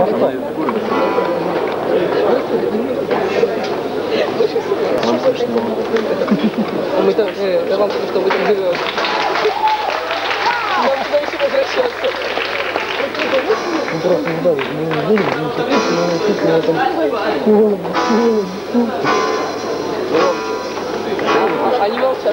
Мы там, я вам скажу, что вы там живете. Вам туда еще возвращаться. Просто не дали, мы не будем, Они молчат.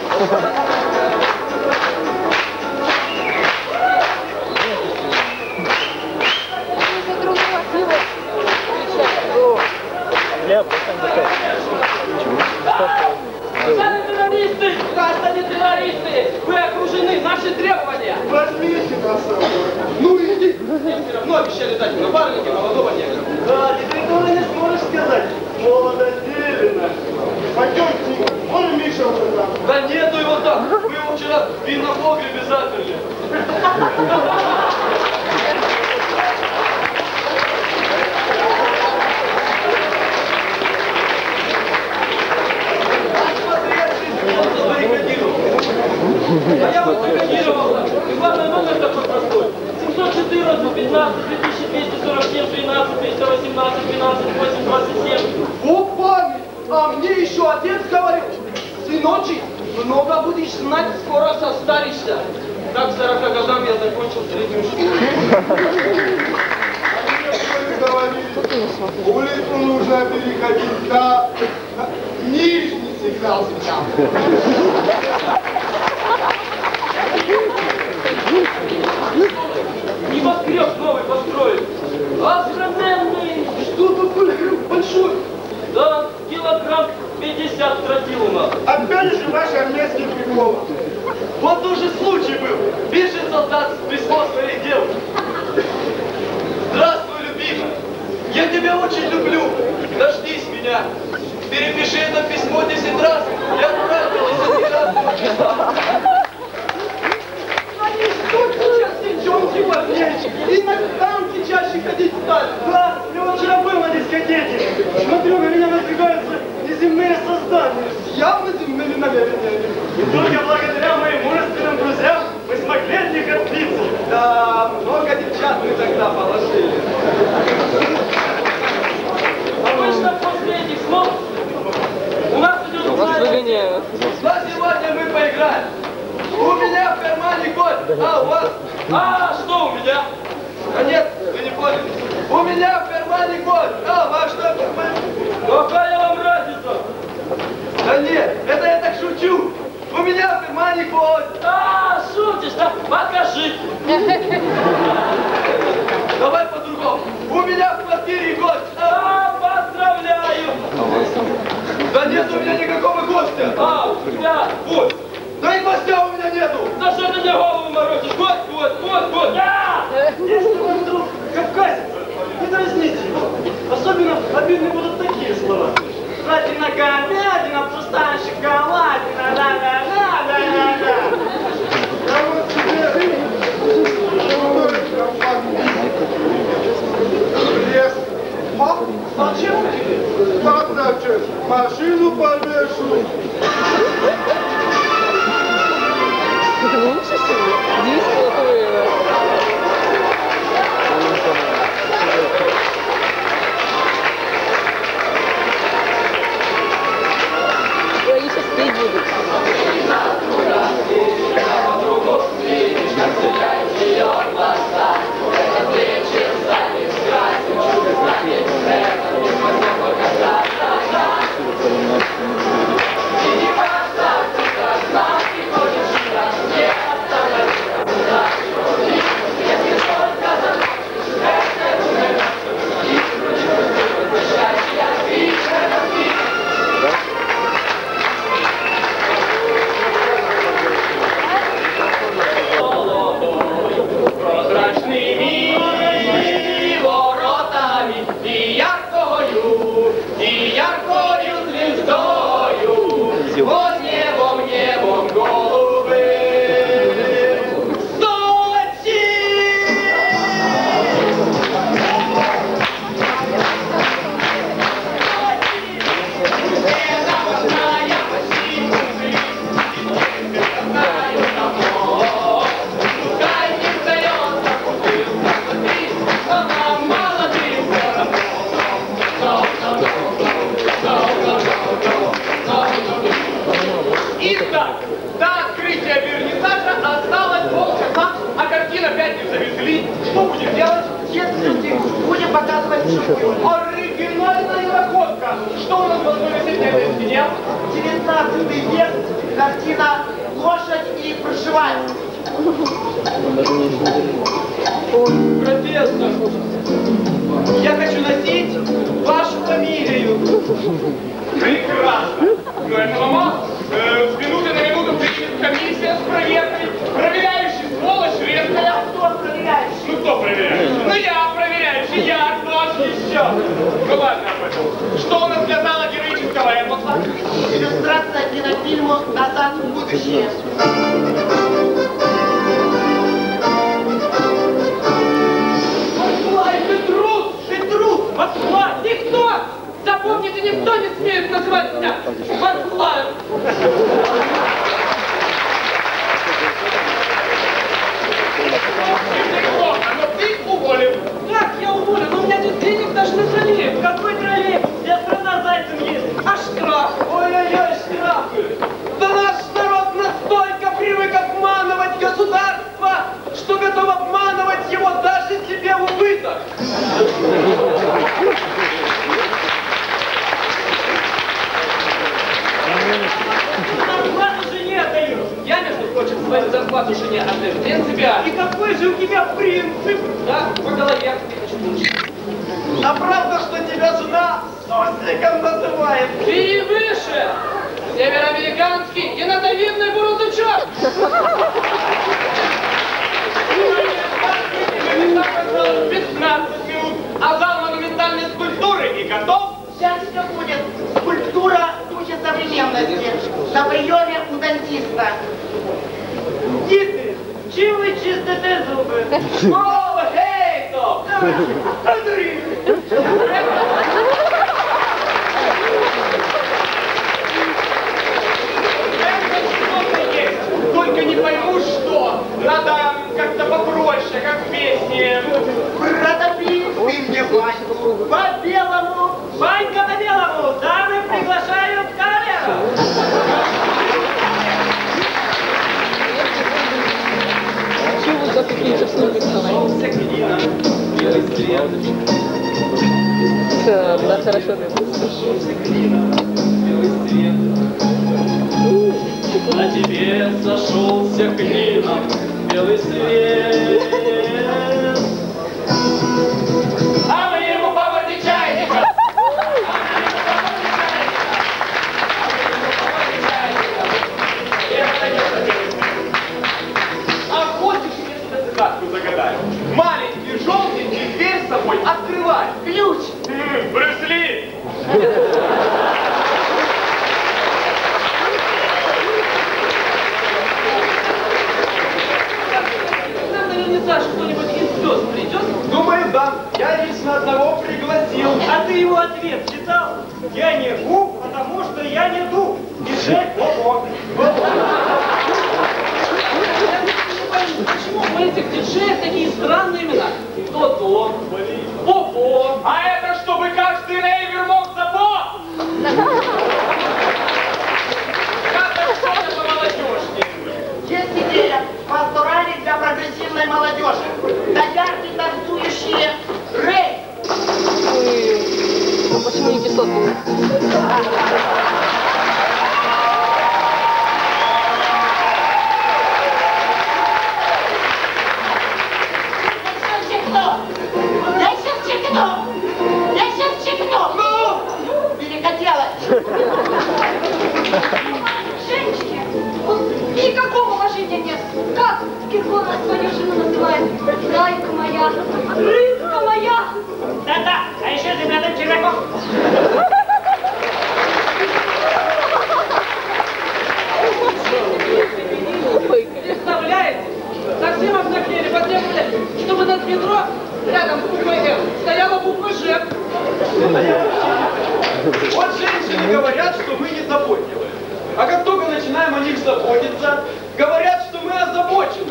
Террористы! Граждане террористы! Вы окружены! Наши требования! Возьмите нас! Ну иди! Мне все равно обещали дать напарники молодого негра. Да, теперь ты уже не сможешь сказать. Молодо зелено. Пойдемте, он Миша уже там. Да нету его там! Вы его вчера в винном погребе заперли. А я вот забаррикадировался. И главный номер такой простой. 714, 15, 2247, 13, 318, 12, 8, 27. О, память! А мне еще отец говорил. Сыночек, много будешь знать, скоро состаришься. Так, к 40 годам я закончил среднюю школу. Улицу нужно переходить на нижний сигнал сейчас. Небоскреб новый построили. Огроменный. Что такое большой? Да, килограмм 50 тротил у нас. Опять же ваши армейские приколы. Вот тоже случай был. Пишет солдат письмо своей девушке. Здравствуй, любимая. Я тебя очень люблю. Дождись меня. Перепиши это письмо 10 раз. Я отправилась от нерадного числа. Они что сейчас девчонки важнее. И на танки чаще ходить стали. Да, я вчера был на дискотеке. Смотрю, на меня надвигаются неземные создания. С явно земными намерениями. И только благодаря моим мужественным друзьям мы смогли от них отбиться. Да, много девчат мы тогда положили. Обычно после этих слов у нас идет Выгоняют. Да, сегодня мы поиграем. У меня в кармане кот, а у вас? А, что у меня? А нет, вы не поняли. У меня в кармане кот, а у вас что в кармане? Какая вам разница? Да нет, это я так шучу. У меня в кармане кот. А, шутишь, да? Покажи. Давай по-другому. У меня в квартире гость. А, поздравляю. Да нет у меня никакого гостя. А, у тебя гость. Да и гостя у меня нету. Да что ты мне голову морозишь? Гость. Да! Если вы вдруг кавказец, не дразните его. Особенно обидны будут такие слова. Жадина говядина, пустая шоколадина, да-да-да. Я вот тебе лес. Зачем тебе? Как зачем? Машину повешу. Лучше всего. Действие такое. Они сейчас петь будут. будем делать? Детствуйте, будем показывать вживую. Оригинальная находка. Что у нас должно висеть на этой стене? 19 век, картина «Лошадь и проживание». Профессор, я хочу носить вашу фамилию. Прекрасно. Но этого мало. С минуты на минуту приедет комиссия с проверкой. Проверяющий сволочь редкая. Кто проверяющий? Ну кто проверяющий? Ну я проверяющий, я, кто ж еще? Ну ладно об этом. Что у нас для зала героического эпоса? Иллюстрация кинофильму «Назад в будущее». Москва! Никто! Запомните, никто не смеет называть меня Москваем! Но ты уволен! Как я уволен? У меня нет денег даже на троллейбус. Какой троллейбус? Я страна зайцем ездит. А штраф? Ой-ой-ой, штрафы! Да наш народ настолько привык обманывать государство, что готов обманывать его даже себе в убыток! Зарплату жене отдаю. Я, между прочим, свою зарплату жене отдаю принципиально. И какой же у тебя принцип? Да, по голове тысяч. А правда, что тебя жена сосником называет? Ты выше! Североамериканский генотовидный бурундучок! 15 минут, а зал монументальной скульптуры и готов? Сейчас все будет. Скульптура в духе современности. На приеме у дантиста. Діти, чим ви чистите зуби? О, гейто! Андрій! Только не пойму, что. Надо как-то попроще, как в песне. Протопи, ты мне Ваньку. По-белому. Ванька по-белому, дамы приглашают камеру. Чего вы так критически становитесь? Да, хорошо. На тебе сошелся клином белый свет. А мы ему по воде чайника. А хочешь, я тебе загадку загадаю? Маленький желтенький дверь с собой открывай. Ключ. Брюс Ли. Наверняка кто-нибудь из звезд придет. Думаю, да. Я лично одного пригласил. А ты его ответ читал? Я не губ, потому что я не дуб. Мишель Бобок. Почему у этих диджеев такие странные имена? То-то, Попо. А это чтобы каждый рейвер мог запо? Как-то что-то помолодежнее. Есть идея. Пасторали для прогрессивной молодежи. Доярки танцующие. Рейв. Ну почему не кислоту? Я сейчас чекну! Я сейчас чекну! Ну! Перекатилась! Женщине никакого уважения нет. Как Киркоров свою жену называет? Зайка моя, рыбка моя. Да-да, а еще ребята червяков. Представляете? Совсем обнаглели, потребовали, чтобы над метро рядом с буквой «М» стояла буква «Ж». Вот женщины говорят, что мы не заботливы. А как только начинаем о них заботиться, говорят, что мы озабочены.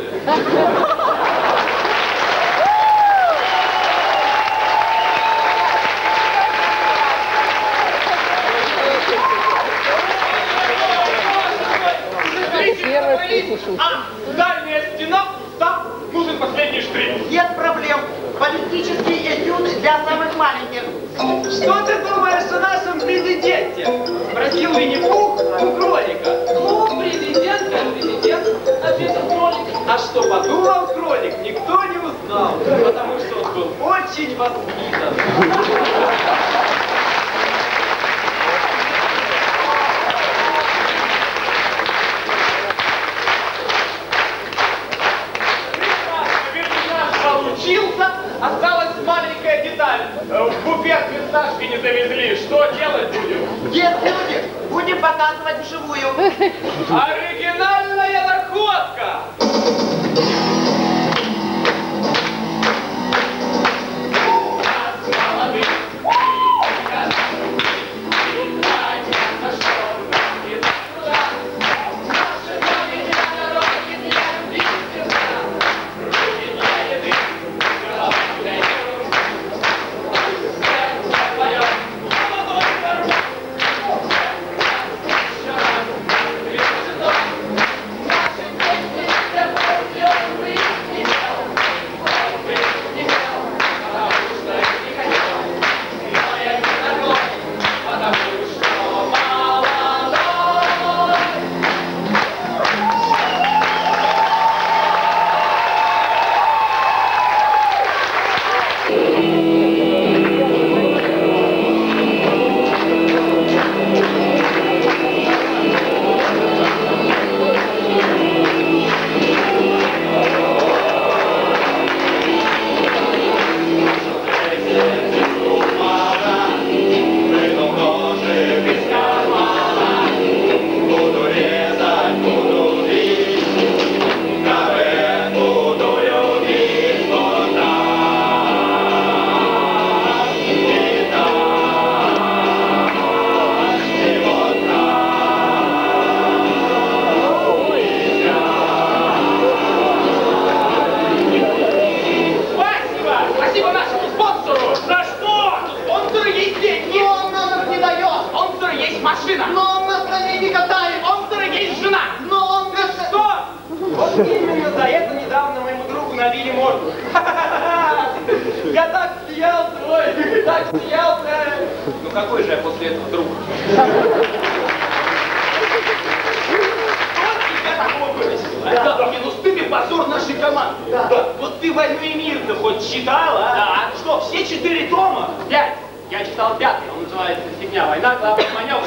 Первый вкусный шутка. А дальняя стена, там нужен последний штрих. Нет проблем. очень воспитан. Получился, осталась маленькая деталь. В буфет фисташки не завезли. Что делать будем? Есть люди, будем показывать вживую. Оригинальная находка! Машина! Но он на стране не катает! Он есть жена! Но он без... Что? Вот именно за это недавно моему другу набили морду. Я так смеялся, ой, так смеялся. Ну какой же я после этого друг? Вот тебя такого вырастил. Да. Не, ну стыд и позор нашей команды. Да. Вот ты «Войну и мир»-то хоть читал, а? Да. Что, все 4 тома? 5. Я читал 5, он называется «Фигня, война, главный маневр».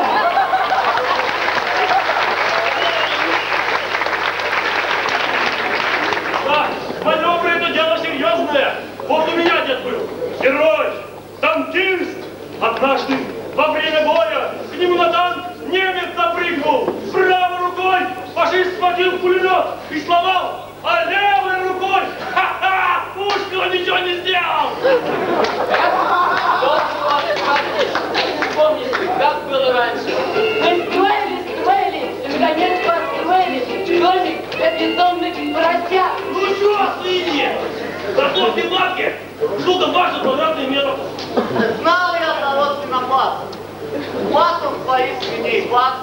Да, маневры — это дело серьезное. Вот у меня дед был герой, танкист. Однажды во время боя к нему на танк немец запрыгнул. Правой рукой фашист схватил пулемет и сломал, а левой рукой, ха-ха, пушка ничего не сделал. Помните, как было раньше? Мы строили, и наконец построили домик для бездомных поросят. Ну что, свиньи? Зато в Финляндии что-то 20 квадратных метров. Знал я того свинопаса. Пас он своих свиней, пас,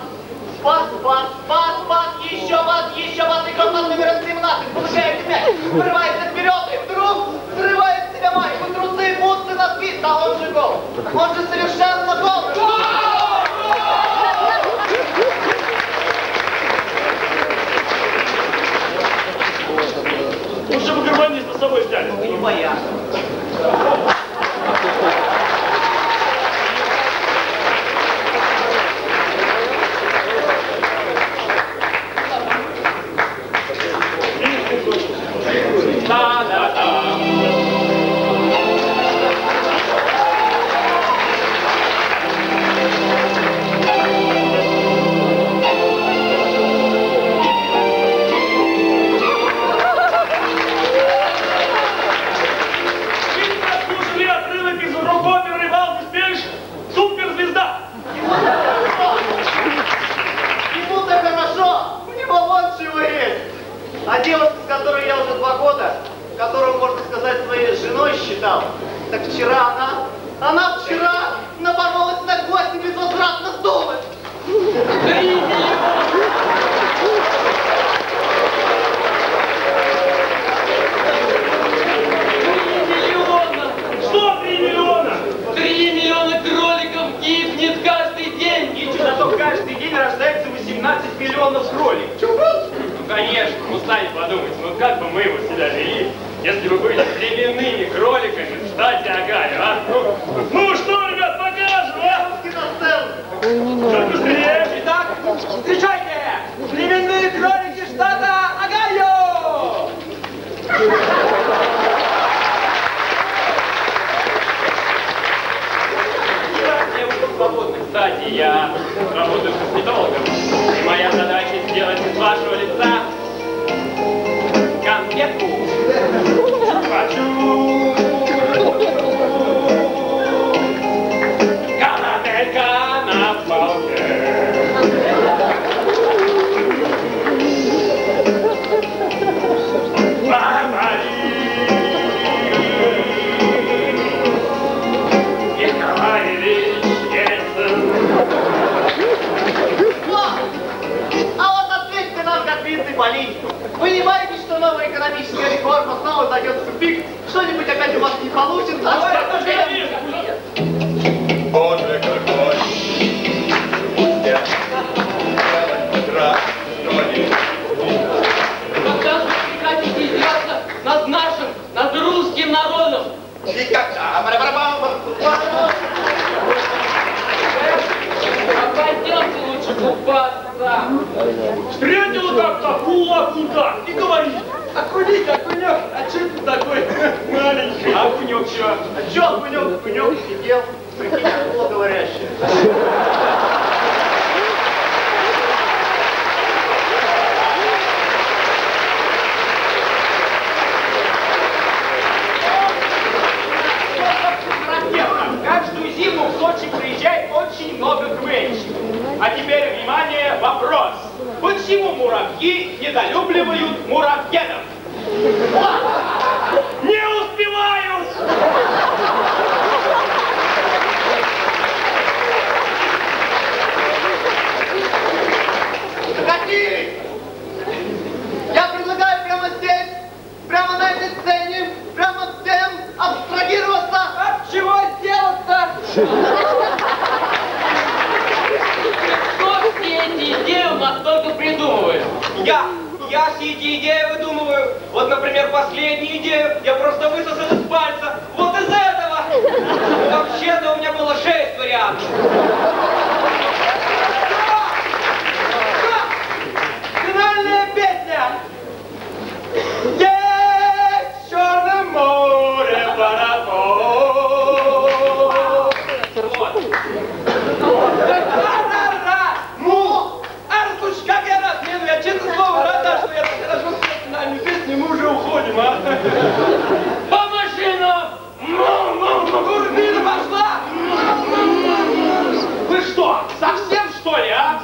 еще пас, и команда номер 17, получает мяч, вырывается вперед, и вдруг срывает с себя майку, трусы, бутсы, носки, да он же гол. Он же совершенно гол. Лучше бы гармониста с собой взяли. Не моя. А девушка, с которой я уже 2 года, которую, можно сказать, своей женой считал, так вчера она вчера напоролась на гвоздь и безвозвратно сдулась. 3 миллиона! Что 3 миллиона? 3 миллиона кроликов гибнет каждый день! И зато каждый день рождается 18 миллионов кроликов. Ну, конечно, ну сами подумайте, ну как бы мы его себя вели, если бы были племенными кроликами в Я работаю косметологом, и моя задача сделать из вашего лица конфетку. Хочу. Карамелька на палке. Политику. Вы не боитесь, что новая экономическая реформа снова зайдет в тупик? Что-нибудь опять у вас не получится? Боже, какой! Пустя! Когда же прекратите издеваться над нашим, над русским народом? Никогда! Пойдемте лучше купаться. Встретил как-то акула и говорит: Окунись, окунек, а че ты такой маленький? окунек чё? А чё окунек сидел? Прикинь, акула говорящая. Каждую зиму в Сочи приезжает очень много квенщиков. А теперь, внимание, вопрос. Почему муравьи недолюбливают муравьедов? Не успевают! Какие? Я предлагаю прямо здесь, прямо на этой сцене, прямо всем абстрагироваться. От чего сделать-то? Кто все эти идеи у нас только придумывает? Я все эти идеи выдумываю. Вот, например, последнюю идею я просто высосал из пальца. Вот из этого. Вообще-то у меня было 6 вариантов. Финальная песня! Есть в Черном море пароход. Вот. Ну, слушай, как я рад, не, ну я честно слово рада, что я так хорошо спел финальную песню, мы уже уходим, а? По машинам! Турбина пошла! Вы что, совсем что ли, а?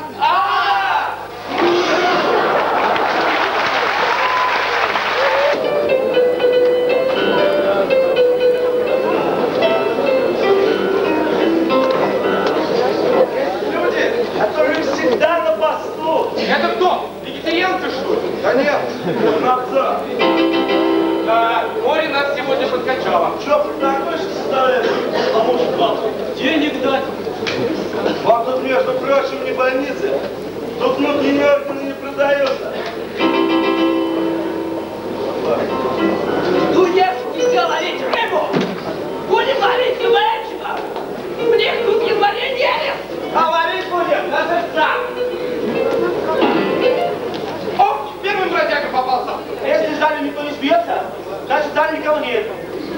Люди, которые всегда на посту. Это кто? Вегетарианцы, что ли? Да нет. Назад. Да, море нас сегодня подкачало. Что, прокормишься, старый? А может, вам Денег дать. вам тут, между прочим, не больница. Тут внутренние органы не продаются. Дуешки все ловить рыбу. Будем ловить вечером. Мне тут в январе нерест. А ловить будем на сердца. О, первый бродяга попался. Если в зале никто не смеется, значит в зале никого нет.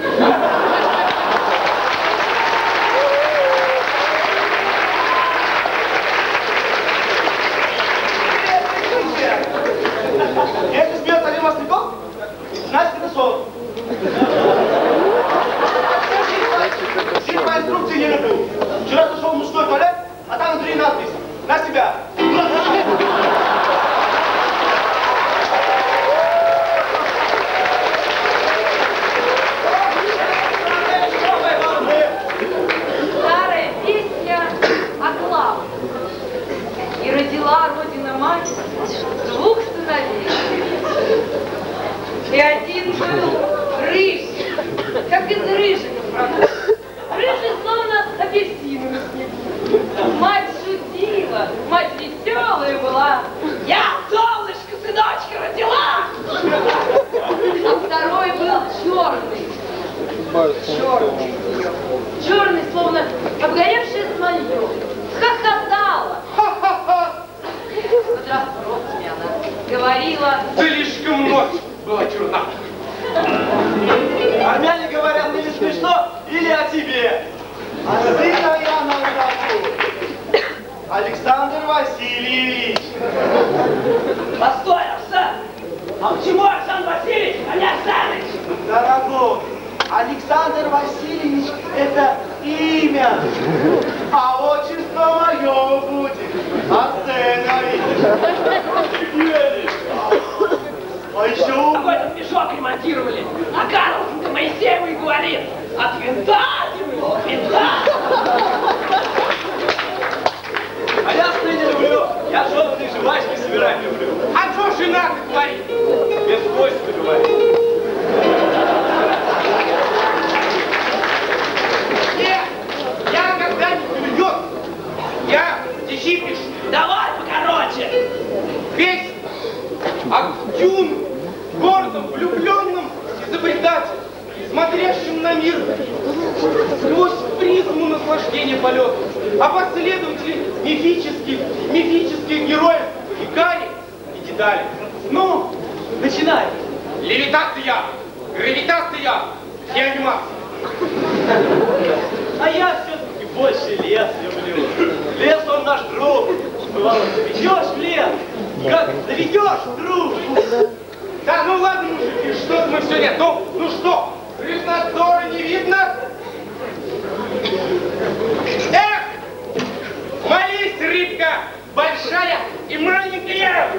Если смеется один Масляков, значит это сон. Жить по инструкции не люблю. Вчера зашел в мужской туалет, а там внутри надпись: на себя. Старая песня о главном. И родила Родина-мать 2 сыновей. И один был рыжий, как из рыжих продукт. Рыжий словно апельсиновый снег. Мать шутила, мать веселая была. Я солнышко, сыночка, родила! А второй был черный. Черный, словно обгоревшее смолье. Хохотала. Под расспросами она говорила: Слишком ночь была черна. Армяне говорят или смешно, или о тебе. А сына я назову это имя. А отчество мое будет. Остановись. А еще... Какой этот мешок ремонтировали? А Карлсон-то Моисеевый говорит, от винта тепло, винта. А я сны не люблю. Я жёлтые жвачки собирать люблю. А что жена говорит? Без свойства говорит. Нет, я когда не влюблен. Я стихи пишу. Давай покороче. Весь Актюн, гордым, влюбленным, изобретателем, смотрящим на мир сквозь призму наслаждения полета, а последователи мифических героев Икари и Дедали. Ну, начинай. Левитация, гравитация, реанимация. А я все-таки больше лес люблю. Лес он наш друг. Бывало, заведешь в лес, как заведешь дружбу. Да, ну ладно, мужики, что мы все нет. Ну что, рыбнадзора не видно? Эх, молись, рыбка, большая и маленькая.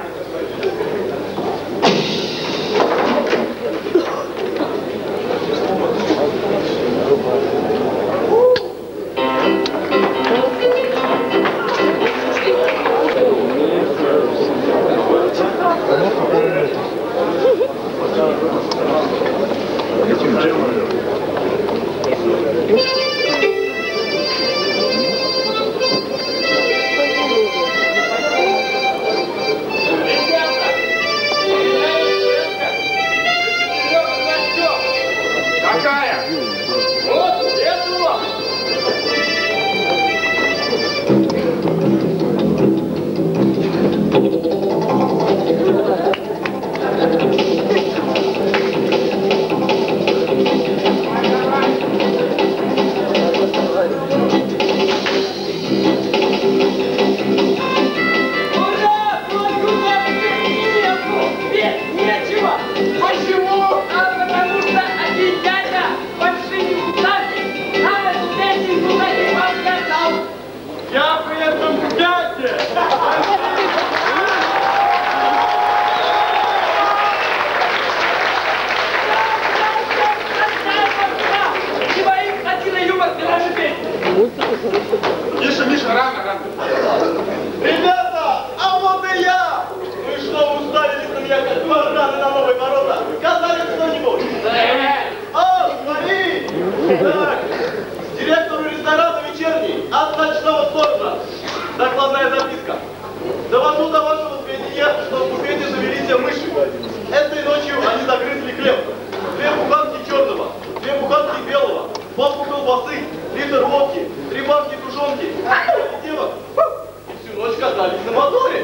Ребята, а вот и я! Вы что, уставились на меня как бараны на новые ворота? Сказали что-нибудь? О, смотри! Так, директору ресторана «Вечерний» от ночного сторожа. Докладная записка. Довожу до вашего сведения, что в буфете завелись мыши. Этой ночью они загрызли хлеб. 2 буханки черного, 2 буханки белого, палку колбасы, литр водки, 3 банки тушенки, и девок. И всю ночь катались на моторе.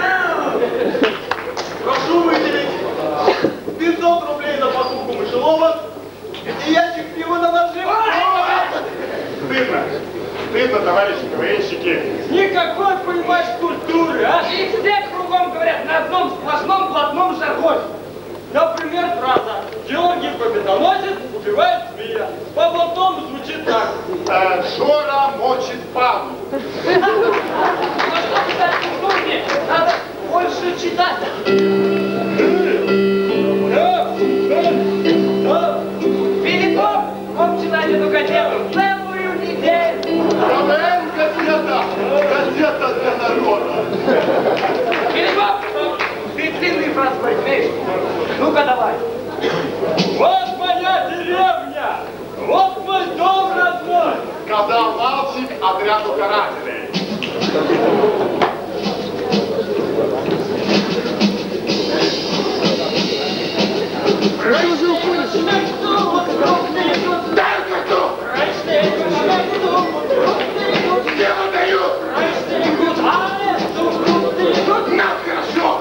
Прошу выделить 500 рублей на покупку мышелова и ящик пива на ножи. Стыдно. Стыдно, товарищи КВНщики. Никакой, понимаешь, культуры, а? И все кругом говорят на одном сплошном блатном жаргоне. Например, фраза «Георгий Победоносец убивает змея». По-блатному звучит так. Жора мочит Павлу. Но что писать культурнее, надо больше читать. Филиппов, он читает эту газету целую неделю. КВН газета. Газета для народа. Филиппов, ты длинные фразы возьмешь. Ну-ка давай. Вот моя деревня, вот мой дом родной. Сказал мальчик отряду карателей. Ты уже уходишь. Дай коту! Дело дают! Нам хорошо!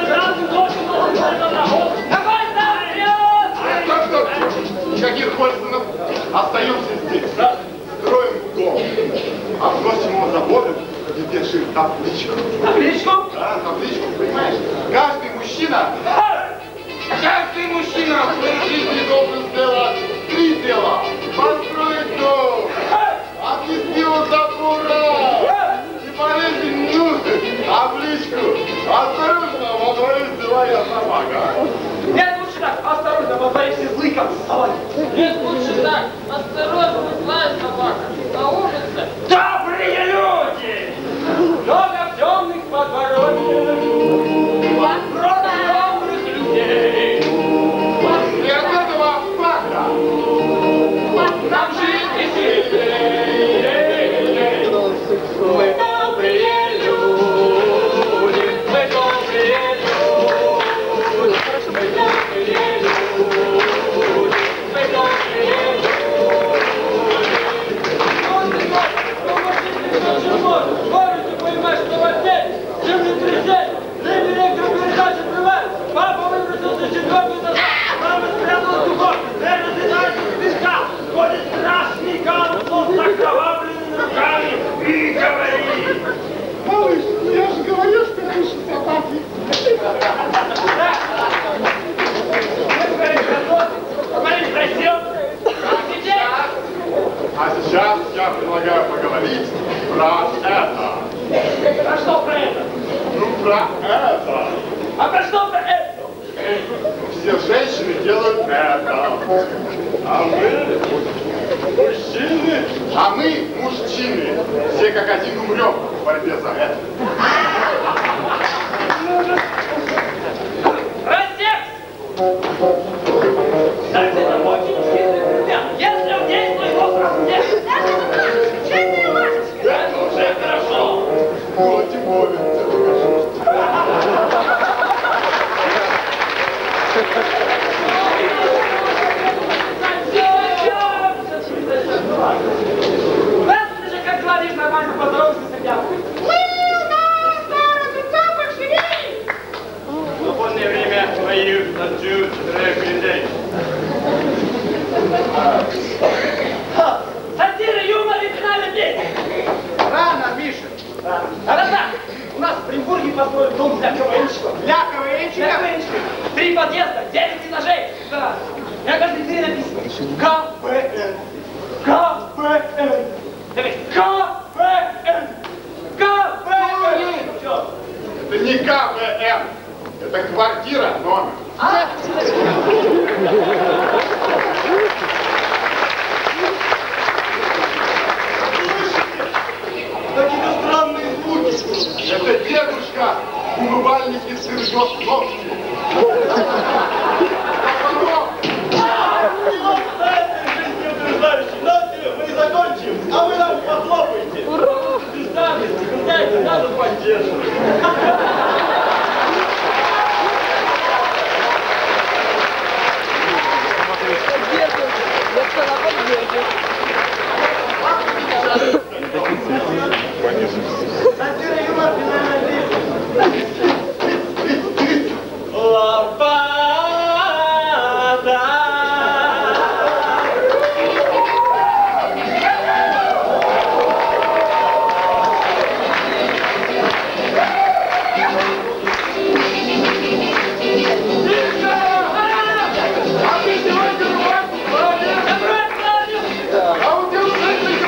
Стоп! Никаких Хольцманов. Остаемся здесь. Строим дом. А бросим его забором и держим табличку. Табличку? Да, табличку, понимаешь? Каждый мужчина в своей жизни должен сделать 3 дела. Построить дом, Никак, вставай! Нет, лучше так. Осторожно, злая собака. На улице добрые люди. Много темных подворотен. Против добрых людей. И от этого факта Нам жить веселее. Мы добрые люди. Мы добрые люди. Мы добрые люди. Мы добрые люди. Можете понимать, что во сне землетрясение, ныне электропередач открывает. Папа выбросился с 4-го этажа, мама спряталась в духовке, дверь разлетается в песка, ходит страшный Карлсон с окровавленными руками и говорит. малыш, я же говорил, что души собаки. Говорит, просил. А сейчас я предлагаю поговорить про это. А что про это? Ну, про это. А про что про это? Все женщины делают это. А мы мужчины. А мы мужчины. Все как один умрем в борьбе за это. Рассекс! Кстати, это очень сильный пример. Если он действует образ нет. Это уже хорошо. Вот тем более, это хорошо. Знаете же, как говоришь, нормально поздороваться с ребятами. В свободное время мою танцую 4 людей. Сатира, юмор и финальный песня. Рано, Миша. Да-да-да. У нас в Оренбурге построили дом для КВНщиков. Для КВНчика. 3 подъезда, 9 этажей. Да. На каждой двери написано КВН. КВН. Давай. КВН. КВН. Все. Это не КВМ. Это квартира номер. Какие-то странные звуки. Это дедушка в умывальнике стрижет ногти. Мы закончим, а вы нам похлопаете. Представьте, надо поддерживать. Поддерживаю. Я сказала, поддерживаю. Сатира, юмор, финальная песня. Лопата. А вот я уже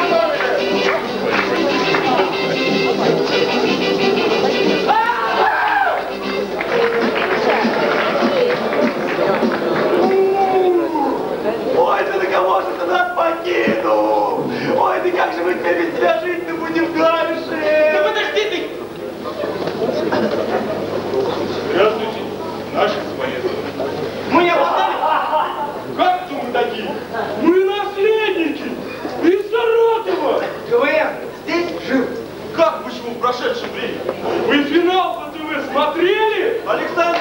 Ой, ты на кого же ты нас покинул? Ой, ты как же мы теперь без тебя жить-то будем дальше? Ну подожди ты! Здравствуйте, наши свои. Мы не опоздали? Как это мы такие? Мы наследники из Саратова. КВН здесь жил. Как почему в прошедшем времени? Вы финал по ТВ смотрели? Александр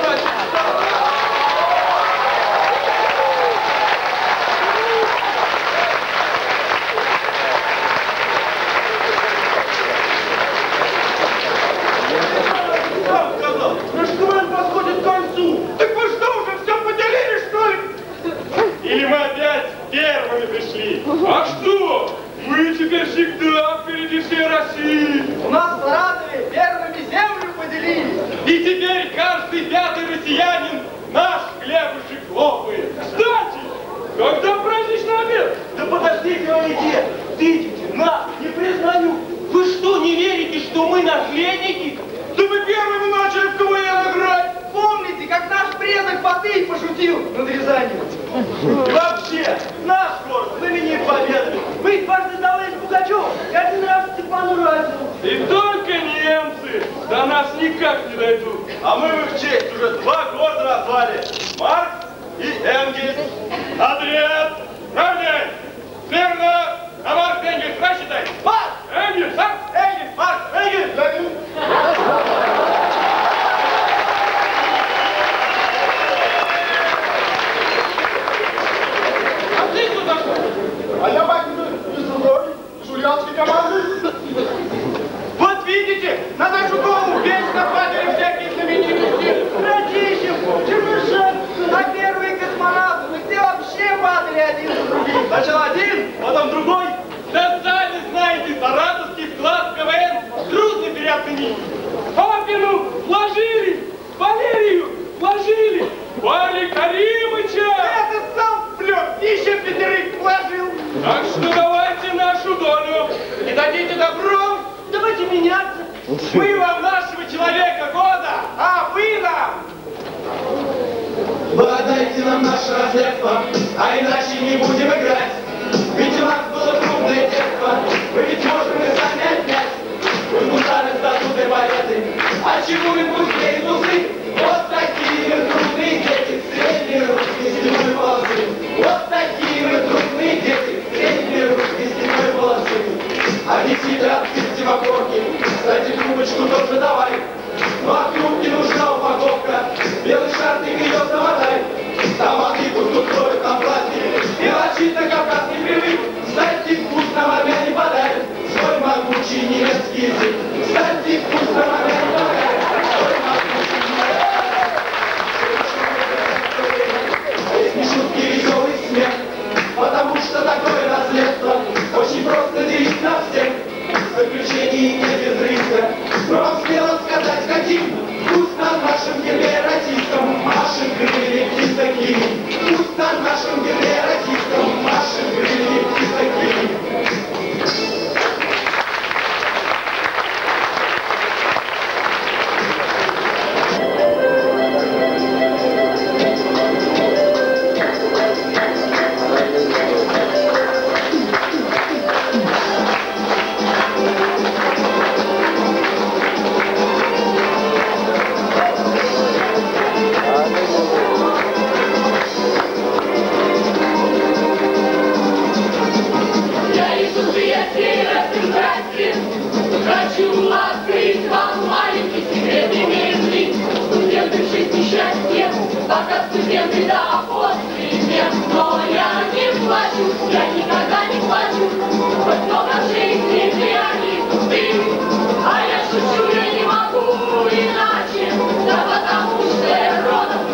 Сам сказал, наш КВН подходит к концу. Так вы что, уже все поделили, что ли? Или мы опять первыми пришли? А что? Мы теперь всегда впереди всей России. у нас в Саратове первыми землю поделили. И теперь каждый 5-й россиянин наш хлебушек лопает. Кстати, когда праздничный обед? Да подождите, Валентин, видите, нас не признаю. Вы что, не верите, что мы наследники? Да мы первыми начали в КВН играть. Помните, как наш предок Батый пошутил над Рязанью. И вообще, наш город знаменит победой. Мы дважды товарищ Пугачев и один раз Степану Разину. И только немцы до нас никак не дойдут. А мы в их честь уже 2 города назвали. Маркс и Энгельс. Ответ! Равняй! Верно! А Маркс Энгельс, как считай? Маркс! Энгельс, а? Энгельс! Маркс! Энгельс! А ты кто такой? А я батя из другой, жульянской команды. Вот видите, на нашу голову вечно падали всякие знаменитости. Братищев, Чернышев, а первые космонавты, ну где вообще падали один за другим? Сначала один, потом другой. Да сами знаете, саратовский вклад в КВН трудно переоценить. Папину вложили, Валерию вложили, Вали Каримыча. Это сам плет, еще 5 вложил. Так что давайте нашу долю. Не дадите добро, Давайте меняться. мы вам нашего человека года, а вы нам. Вы отдайте нам наше наследство, а иначе не будем играть. Ведь у нас было трудное детство, мы ведь можем и сами отнять. Вы гусары статуты поэты, а чему вы пустые тузы? Вот такие мы трудные дети, средние русские седьмой полосы. Вот такие мы трудные дети, средние русские седьмой полосы. Они сидят в стимокорке, кстати, трубочку тоже давай. Ну а трубке нужна упаковка, белый шар ты ее замотай. Там воды тут кроют на пластик, мелочить на Кавказ не привык. Кстати, вкусно моря не подай, свой могучий немецкий язык. Кстати, вкусно моря не подай, свой могучий немецкий язык. Не шутки, веселый смех, потому что такое наследство очень просто делить на всех. В заключении не без риска, но вам смело сказать хотим. Пусть на нашем гербе российском машет крылья птицы. Пусть на нашем гербе российском машет крылья птицы. Хочу открыть вам маленький секрет, имеет жизнь. Студенты в жизни счастье, пока студенты да после нет. Но я не плачу, я никогда не плачу. Хоть много жизни они пусты, а я шучу, я не могу иначе. Да потому что родом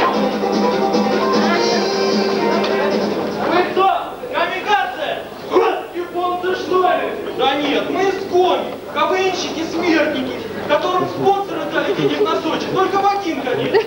Вы кто? Камикадзе? Японцы что ли? Да нет, мы из Коми, КВНщики, смертники, которым спонсоры дали денег на Сочи, только в один конец.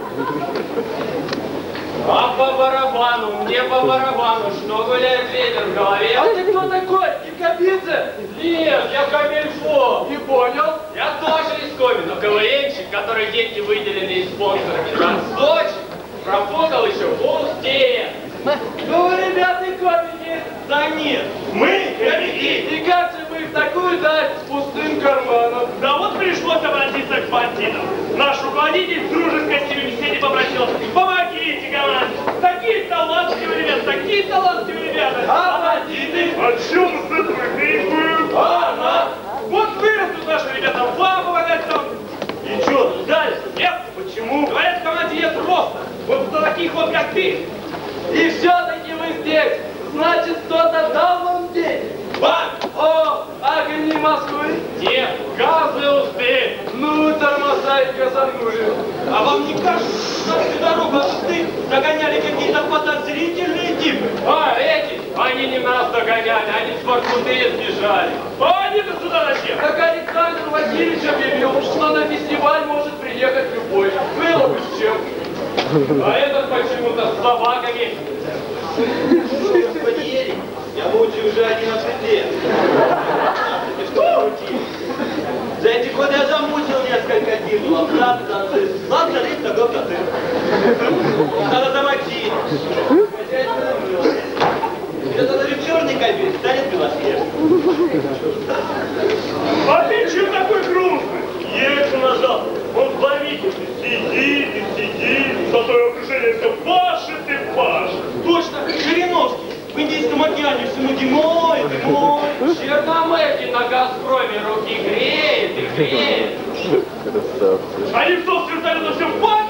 А по барабану, мне по барабану, что гуляет ветер в голове? А ты кто такой? Якобидзе? Нет, я камильфо. Не понял. Я тоже из Коми, но КВНщик, который деньги выделили из спонсорами на Сочи, профукал еще пустее. Ну вы, ребята, комики. Да нет, мы комики. И как же мы в такую дать с пустым карманом? Да вот пришлось обратиться к бандитам. Наш руководитель в дружеской с ними беседе попросил: помогите команде. Такие талантливые ребята, А бандиты? О чем с этого А она? Вот вырастут наши ребята, вам помогать там. И что, дальше? Нет? Почему? Говорят, в команде нет роста. Вот до таких вот, как ты. И все-таки вы здесь. Значит, кто-то дал вам денег. Банк! О, огни Москвы. Где? Газы успех. Ну, тормоза и газанули. А вам не кажется, что всю дорогу от ты догоняли какие-то подозрительные типы? А, эти? Они не нас догоняли, они с Воркуты сбежали. А они-то сюда зачем? Как Александр Васильевич объявил, что на фестиваль может приехать любой. Было бы с чем. А этот почему-то с собаками. Господи, Ерик, я мучаю уже 11 лет. И что крути? За эти годы я замучил несколько титулов. Ладно, рыб, Кто-то ты. Надо замочить. Где-то даже черный кабель станет белоснежным. А ты чего такой грустный? Ехал назад. Он в Бавике сидит и сидит, зато и окружение все пашет и пашет. Точно, Жириновский. В Индийском океане всему зимой, зимой. Черномырдин на «Газпроме» руки греет и греет. Они что, с вертолета все в